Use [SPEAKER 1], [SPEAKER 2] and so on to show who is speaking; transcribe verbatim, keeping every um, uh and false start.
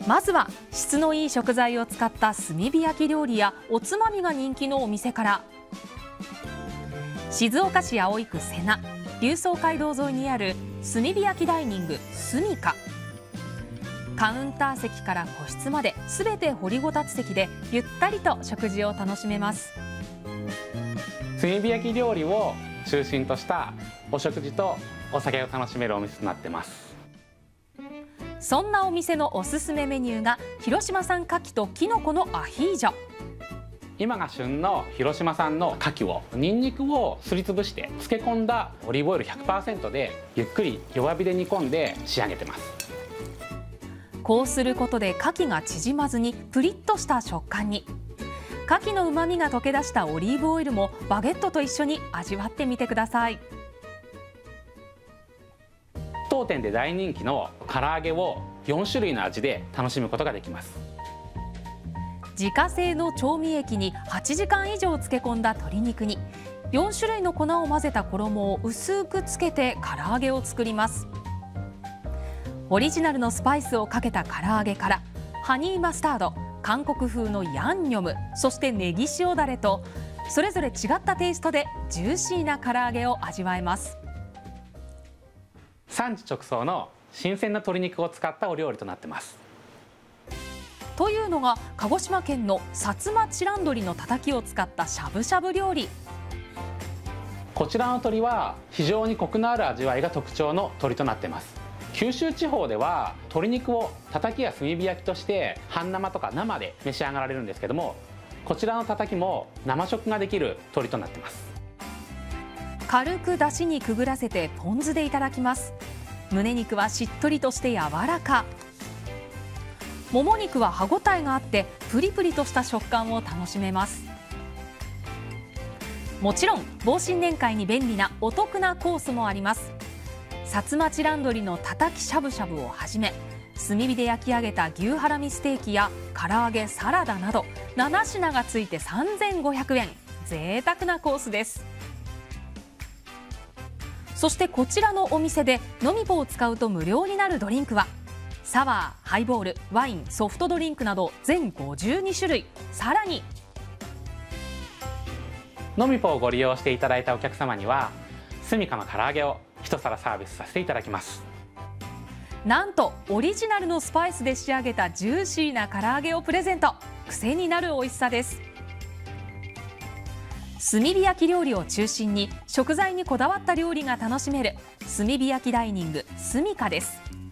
[SPEAKER 1] まずは質のいい食材を使った炭火焼き料理やおつまみが人気のお店から。静岡市葵区瀬名龍荘街道沿いにある炭火焼きダイニングすみか。カウンター席から個室まで全て掘りごたつ席でゆったりと食事を楽しめます。
[SPEAKER 2] 炭火焼き料理を中心としたお食事とお酒を楽しめるお店となってます。
[SPEAKER 1] そんなお店のおすすめメニューが広島産牡蠣ときのこのアヒージョ。
[SPEAKER 2] 今が旬の広島産の牡蠣をニンニクをすりつぶして漬け込んだオリーブオイル ひゃくパーセント でゆっくり弱火で煮込んで仕上げてます。
[SPEAKER 1] こうすることで牡蠣が縮まずにプリッとした食感に。牡蠣の旨味が溶け出したオリーブオイルもバゲットと一緒に味わってみてください。
[SPEAKER 2] 当店で大人気の唐揚げをよん種類の味で楽しむことができます。
[SPEAKER 1] 自家製の調味液にはちじかん以上漬け込んだ鶏肉によん種類の粉を混ぜた衣を薄くつけて唐揚げを作ります。オリジナルのスパイスをかけた唐揚げからハニーマスタード、韓国風のヤンニョム、そしてネギ塩だれとそれぞれ違ったテイストでジューシーな唐揚げを味わえます。
[SPEAKER 2] 産地直送の新鮮な鶏肉を使ったお料理となってます。
[SPEAKER 1] というのが鹿児島県の薩摩チラン鶏のたたきを使ったしゃぶしゃぶ料理。
[SPEAKER 2] こちらの鶏は非常にコクのある味わいが特徴の鶏となっています。九州地方では鶏肉をたたきや炭火焼きとして半生とか生で召し上がられるんですけども、こちらのたたきも生食ができる鶏となっています。
[SPEAKER 1] 軽く出汁にくぐらせてポン酢でいただきます。胸肉はしっとりとして柔らか、もも肉は歯ごたえがあってプリプリとした食感を楽しめます。もちろん防新年会に便利なお得なコースもあります。薩摩チラン鶏のたたきしゃぶしゃぶをはじめ、炭火で焼き上げた牛ハラミステーキや唐揚げ、サラダなどなな品がついてさんぜんごひゃくえん、贅沢なコースです。そしてこちらのお店で飲み棒を使うと無料になるドリンクはサワー、ハイボール、ワイン、ソフトドリンクなど全ごじゅうに種類。さらに
[SPEAKER 2] 飲み棒をご利用していただいたお客様にはスミカの唐揚げを一皿サービスさせていただきます。
[SPEAKER 1] なんとオリジナルのスパイスで仕上げたジューシーな唐揚げをプレゼント。癖になる美味しさです。炭火焼き料理を中心に食材にこだわった料理が楽しめる炭火焼きダイニングすみかです。